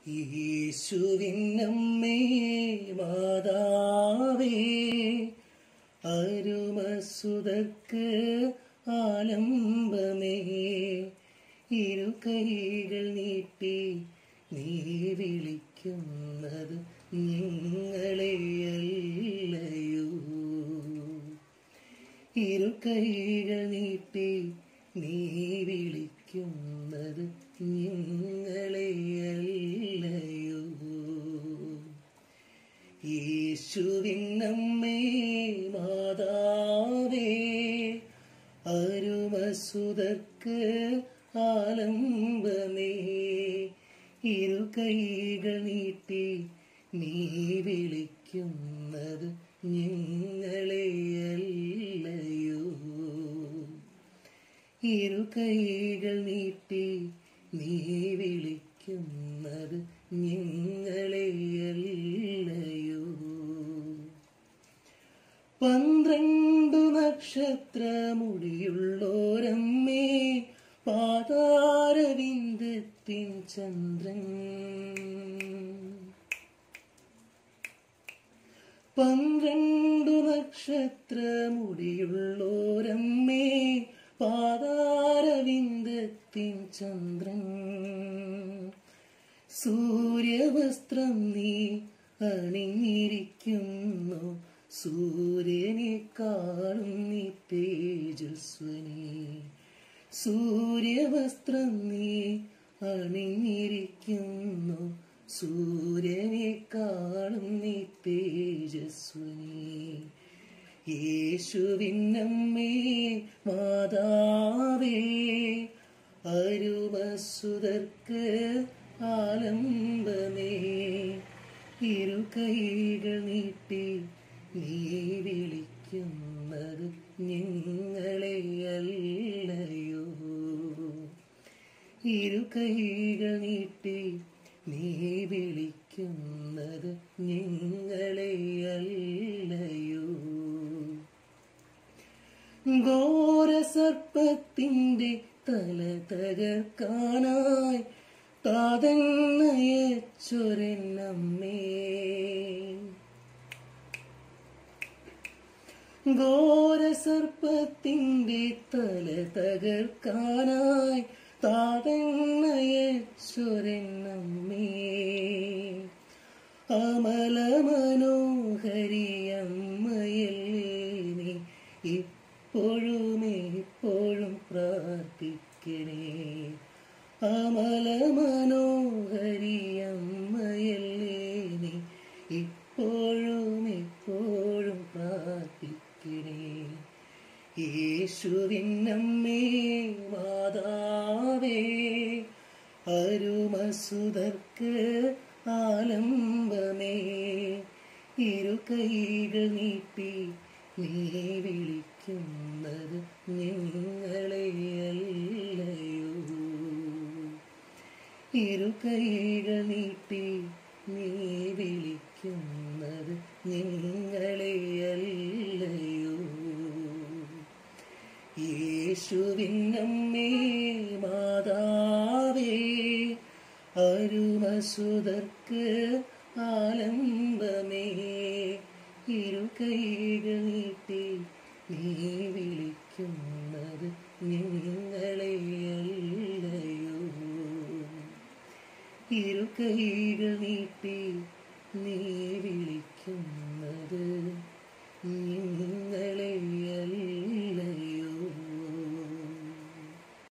യേശുവിനമ്മേ മാതാവേ, അരുമസുതർക്ക് ആലംബമേ, ഇരുകൈകൾ നീട്ടി നീ വിളിക്കുന്നത് ഞങ്ങളെയല്ലയോ. ഇരുകൈകൾ നീട്ടി നീ വിളിക്കുന്നത് ഞങ്ങളെയല്ലയോ. യേശുവിനമ്മേ മാതാവേ, അരുമസുതർക്ക് ആലംബമേ, ഇരുകൈകൾ നീട്ടി നീ വിളിക്കുന്നത് ഞങ്ങളെയല്ലയോ. ഇരുകൈകൾ നീട്ടി നീ വിളിക്കുന്നത് ഞങ്ങളെയല്ലയോ. 12 നക്ഷത്രമുടിയുള്ളോരമ്മേ, പാതാരവിന്ദത്തിൻ ചന്ദ്രൻ. 12 നക്ഷത്രമുടിയുള്ളോരമ്മേ, പാതാരവിന്ദത്തിൻ ചന്ദ്രൻ. സൂര്യവസ്ത്രം നീ അണിഞ്ഞിരിക്കുന്നു, സൂര്യനെക്കാളും നീ തേജസ്വനി. സൂര്യവസ്ത്രം നീ അണിഞ്ഞിരിക്കുന്നു, സൂര്യനെക്കാളും നീ തേജസ്വനി. യേശുവിനമ്മേ മാതാവേ, അരുമസുതർക്ക് ആലംബമേ, ഇരുകൈകൾ നീട്ടി നീ വിളിക്കുന്നത് ഞങ്ങളെയല്ലയോ. ഇരുകൈകൾ നീട്ടി നീ വിളിക്കുന്നത് ഞങ്ങളെയല്ലയോ. ഘോരസർപ്പത്തിന്റെ തല തകർക്കാനായി താതന്നയച്ചൊരെന്നമ്മേ. ഘോരസർപ്പത്തിന്റെ തല തകർക്കാനായി താതന്നയച്ചൊരെന്നമ്മേ. അമല മനോഹരിയമ്മയല്ലേ നീ, ഇപ്പോഴും എപ്പോഴും പ്രാർത്ഥിക്കണേ. അമല മനോഹരിയമ്മയല്ലേ നീ, ഇപ്പോഴും എപ്പോഴും പ്രാർത്ഥിക്കണേ. യേശുവിനമ്മേ മാതാവേ, അരുമസുതർക്ക് ആലംബമേ, ഇരുകൈകൾ നീട്ടി നീ വിളിക്കുന്നത് ഞങ്ങളെയല്ലയോ. ഇരുകൈകൾ നീട്ടി നീ വിളിക്കുന്നത് ഞങ്ങളെയല്ലയോ. യേശുവിനമ്മേ മാതാവേ, അരുമസുതർക്ക് ആലംബമേ, ഇരുകൈകൾ നീട്ടി നീ വിളിക്കുന്നത് ഞങ്ങളെയല്ലയോ. ഇരുകൈകൾ നീട്ടി നീ വിളിക്കുന്നത്